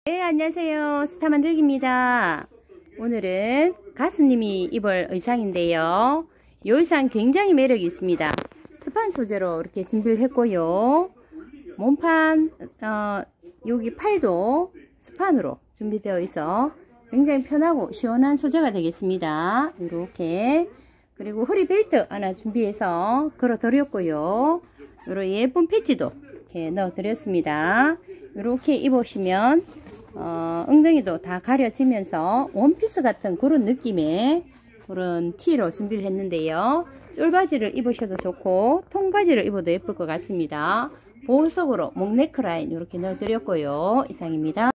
네, 안녕하세요. 스타 만들기입니다. 오늘은 가수님이 입을 의상인데요. 이 의상 굉장히 매력이 있습니다. 스판 소재로 이렇게 준비를 했고요. 몸판, 여기 팔도 스판으로 준비되어 있어 굉장히 편하고 시원한 소재가 되겠습니다. 이렇게. 그리고 허리 벨트 하나 준비해서 걸어 드렸고요. 이런 예쁜 패치도 이렇게 넣어 드렸습니다. 이렇게 입으시면 엉덩이도 다 가려지면서 원피스 같은 그런 느낌의 그런 티로 준비를 했는데요. 쫄바지를 입으셔도 좋고 통바지를 입어도 예쁠 것 같습니다. 보석으로 목 네크라인 이렇게 넣어 드렸고요. 이상입니다.